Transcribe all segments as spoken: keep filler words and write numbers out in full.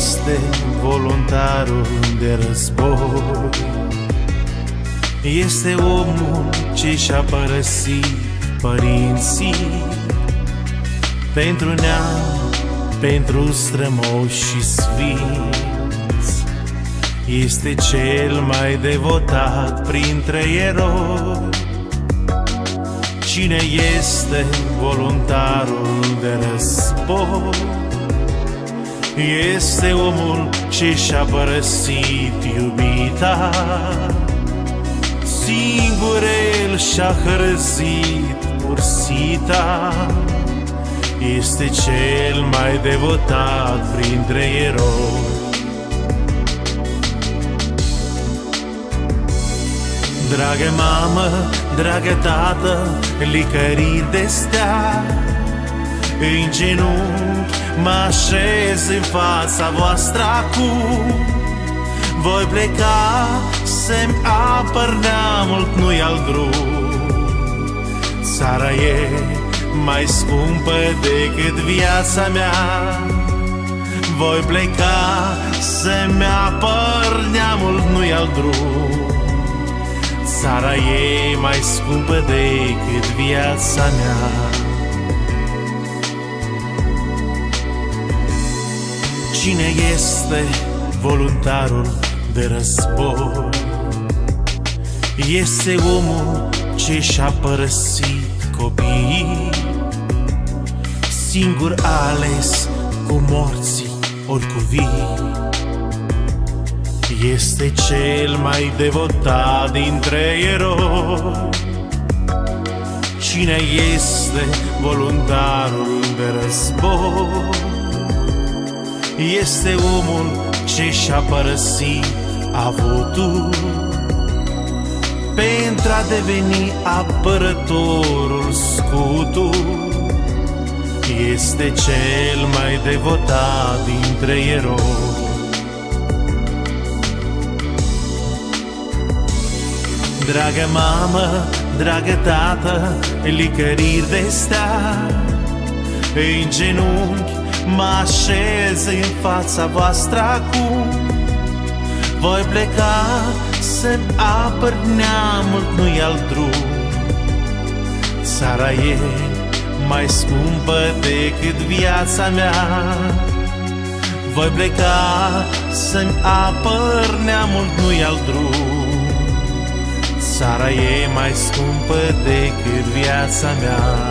este voluntarul de război? Este omul ce și-a părăsit părinții pentru neam, pentru strămoși și sfinți. Este cel mai devotat printre eroi. Cine este voluntarul de război? Este omul ce și-a părăsit iubita, singur el și-a hărăzit ursita. Este cel mai devotat printre eroi. Dragă mamă, dragă tată, licăriri de stea, în genunchi mă așez în fața voastră acum. Voi pleca să-mi apăr neamul, nu-i al drum. Țara e mai scumpă decât viața mea. Voi pleca să-mi apăr neamul, nu-i al drum. Țara e mai scumpă decât viața mea. Cine este voluntarul de război? Este omul ce și-a părăsit copiii, singur ales cu morții ori cu vii. Este cel mai devotat dintre eroi. Cine este voluntarul de război? Este omul ce și-a părăsit avutul pentru a deveni apărătorul scutul. Este cel mai devotat dintre eroi. Dragă mamă, dragă tată, licăriri de stea, în genunchi mă așez în fața voastră acum. Voi pleca să-mi apăr neamul, nu-i al drum. Țara e mai scumpă decât viața mea. Voi pleca să-mi apăr neamul, nu-i al drum. Țara e mai scumpă decât viața mea.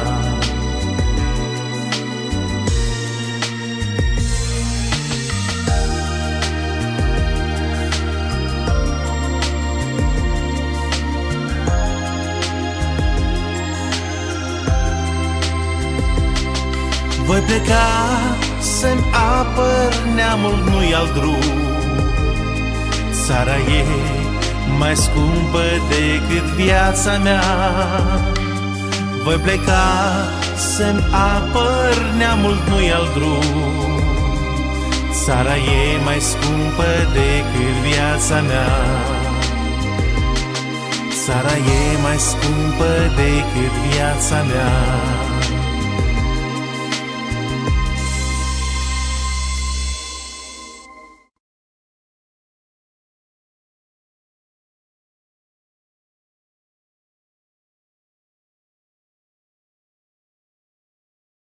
Voi pleca să-mi apăr neamul, nu-i al drum. Țara e mai scumpă decât viața mea. Voi pleca să-mi apăr neamul, nu-i al drum. Țara e mai scumpă decât viața mea. Țara e mai scumpă decât viața mea.